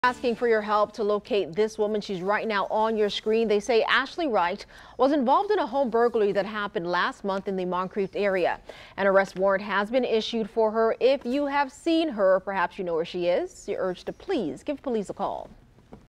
Asking for your help to locate this woman. She's right now on your screen. They say Ashleigh Wright was involved in a home burglary that happened last month in the Moncrief area. An arrest warrant has been issued for her. If you have seen her, or perhaps you know where she is, you're urged to please give police a call.